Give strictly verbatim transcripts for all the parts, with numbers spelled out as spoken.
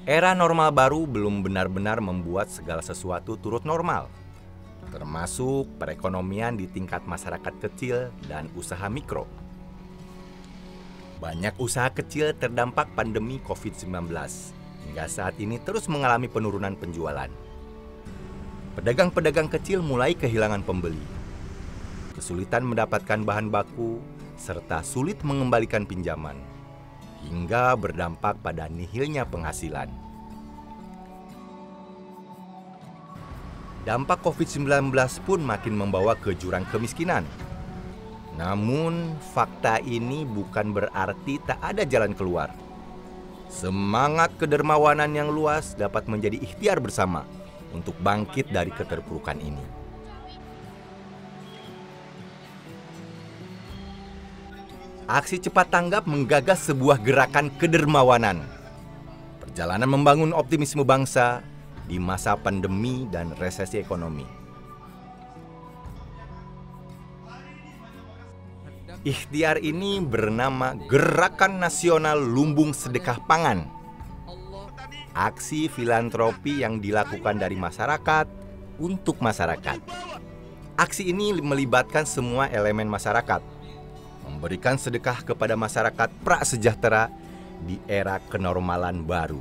Era normal baru belum benar-benar membuat segala sesuatu turut normal, termasuk perekonomian di tingkat masyarakat kecil dan usaha mikro. Banyak usaha kecil terdampak pandemi covid sembilan belas, hingga saat ini terus mengalami penurunan penjualan. Pedagang-pedagang kecil mulai kehilangan pembeli, kesulitan mendapatkan bahan baku, serta sulit mengembalikan pinjaman, hingga berdampak pada nihilnya penghasilan. Dampak covid sembilan belas pun makin membawa ke jurang kemiskinan. Namun, fakta ini bukan berarti tak ada jalan keluar. Semangat kedermawanan yang luas dapat menjadi ikhtiar bersama untuk bangkit dari keterpurukan ini. Aksi cepat tanggap menggagas sebuah gerakan kedermawanan. Perjalanan membangun optimisme bangsa di masa pandemi dan resesi ekonomi. Ikhtiar ini bernama Gerakan Nasional Lumbung Sedekah Pangan. Aksi filantropi yang dilakukan dari masyarakat untuk masyarakat. Aksi ini melibatkan semua elemen masyarakat, memberikan sedekah kepada masyarakat prasejahtera di era kenormalan baru.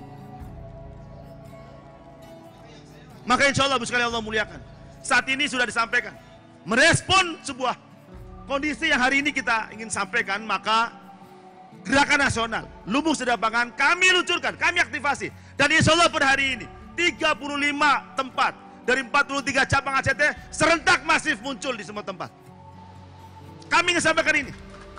Maka insya Allah, sekali Allah muliakan, saat ini sudah disampaikan, merespon sebuah kondisi yang hari ini kita ingin sampaikan, maka Gerakan Nasional Lumbung Sedekah Pangan kami luncurkan, kami aktifasi. Dan insya Allah pada hari ini tiga puluh lima tempat dari empat puluh tiga cabang A C T serentak masif muncul di semua tempat. Kami ingin sampaikan ini,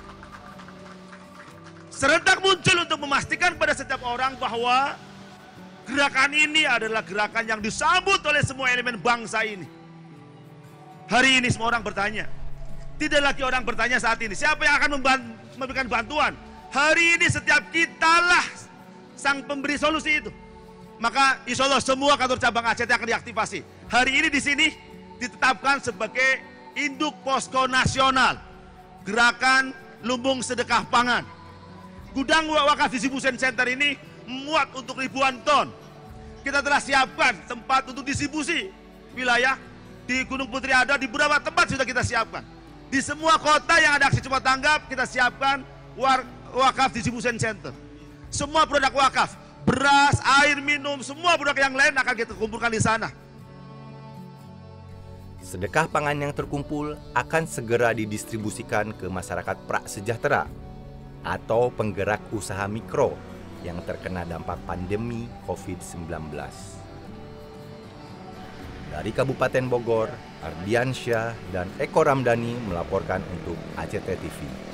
serentak muncul untuk memastikan pada setiap orang bahwa gerakan ini adalah gerakan yang disambut oleh semua elemen bangsa ini. Hari ini semua orang bertanya, tidak lagi orang bertanya saat ini, siapa yang akan memberikan bantuan? Hari ini setiap kitalah sang pemberi solusi itu. Maka insya Allah semua kantor cabang A C T akan diaktifasi. Hari ini di sini ditetapkan sebagai induk posko nasional Gerakan Lumbung Sedekah Pangan. Gudang wakaf distribution center ini muat untuk ribuan ton. Kita telah siapkan tempat untuk distribusi wilayah. Di Gunung Putri ada, di beberapa tempat sudah kita siapkan. Di semua kota yang ada aksi cepat tanggap, kita siapkan wakaf distribution center. Semua produk wakaf, beras, air minum, semua produk yang lain akan kita kumpulkan di sana. Sedekah pangan yang terkumpul akan segera didistribusikan ke masyarakat prasejahtera atau penggerak usaha mikro yang terkena dampak pandemi covid sembilan belas. Dari Kabupaten Bogor, Ardiansyah dan Eko Ramdhani melaporkan untuk A C T T V.